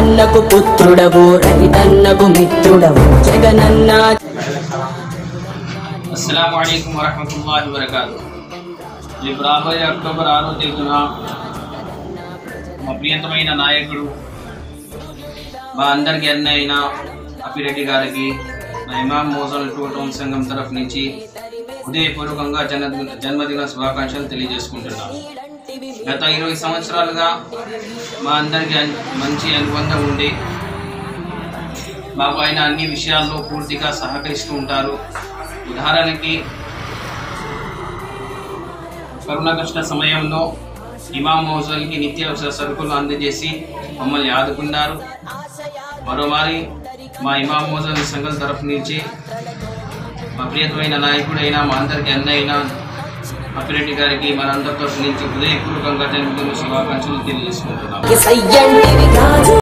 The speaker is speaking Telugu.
జగనన్నకు పుత్రుడవు రవితన్నకు మిత్రుడవు జగనన్న। अस्सलामु अलैकुम वरहमतुल्लाहि वबरकातुहू। రేపు రాబోయే అక్టోబర్ 6వ తేదీన మా ప్రియతమైన నాయకుడు మా అందరికీ అన్న అయిన అప్పిరెడ్డి గారికి మా ఇమాం మోజల్ టూ టౌన్ సంఘం తరఫు నుంచి హృదయపూర్వకంగా జన్మదిన శుభాకాంక్షలు తెలియజేసుకుంటున్నాను। గత 20 సంవత్సరాలుగా మా అందరికీ మంచి అనుబంధం ఉండి మాకు ఆయన అన్ని విషయాల్లో పూర్తిగా సహకరిస్తూ ఉంటారు। ఉదాహరణకి కరోనా కష్ట సమయంలో ఇమాం మౌజల్కి నిత్యావసర సరుకులు అందజేసి మమ్మల్ని ఆదుకున్నారు। మరోమారి మా ఇమాం మౌజల్ సంఘం తరఫు నుంచి మా ప్రియతమైన నాయకుడైన మా అందరికీ అన్న అయిన అప్పిరెడ్డి గారికి మనందరి తరఫు నుంచి హృదయపూర్వకంగా జన్మదిన శుభాకాంక్షలు తెలియజేసుకుంటున్నాం।